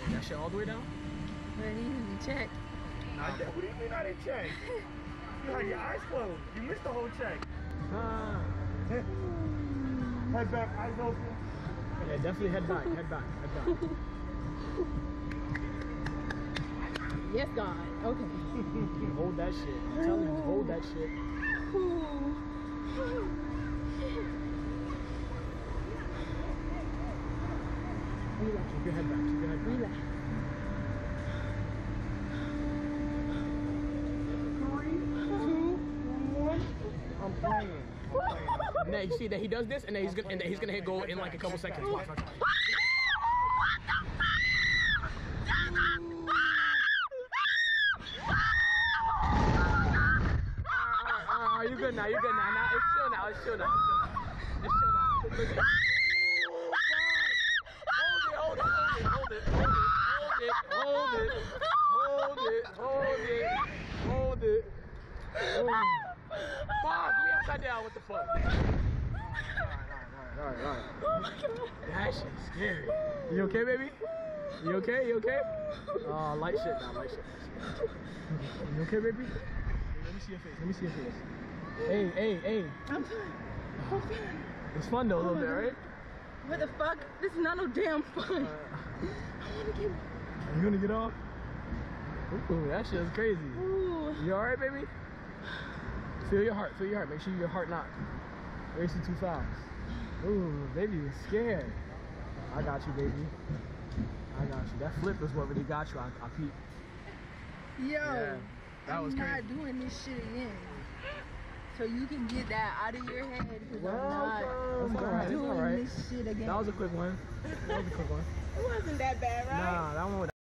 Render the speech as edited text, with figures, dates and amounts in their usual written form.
That shit all the way down? But he didn't check. What do you mean I didn't check? You had your eyes closed. You missed the whole check. Head back, eyes open. Yeah, definitely head back, head back, head back. Yes, God. Okay. Hold that shit. I'm telling you, hold that shit. Relax. Keep your head back, keep your head back. Relax. 3, 2, 1. I'm playing. And then you see that he does this, and then he's gonna hit go in like a couple seconds. Watch, watch. Alright, you good now, you good now. Now it's chill now, it's chill now. It's chill now. It's chill now. Hold it. Fuck, we upside down, what the fuck? Alright. Oh my God. That shit's scary. You okay, baby? You okay? You okay? Light shit now, light shit. You okay, baby? Let me see your face, let me see your face. Hey. I'm fine. It's fun though, a little bit, right? What the fuck? This is not no damn fun. I wanna get. You gonna get off? Ooh, that shit is crazy. Ooh. You alright, baby? Feel your heart, Make sure your heart not racing too fast. Ooh, baby, you're scared. I got you, baby. I got you. That flip is what really got you. I peep. Yo, Yeah, that was I'm not crazy. doing this shit again. So you can get that out of your head because Well, I'm it's not alright, doing this shit again. That was a quick one. It wasn't that bad, right? Nah, that one was